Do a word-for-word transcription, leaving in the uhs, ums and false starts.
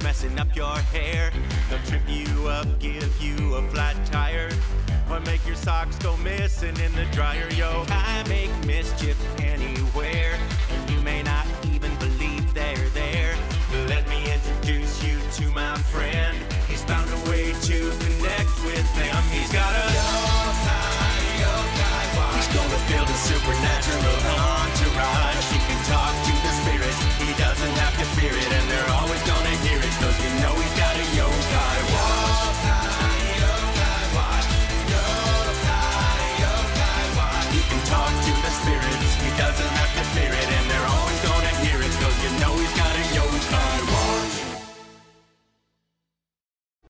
messing up your hair. They'll trip you up, give you a flat tire, or make your socks go missing in the dryer. Yo, I make mischief anywhere.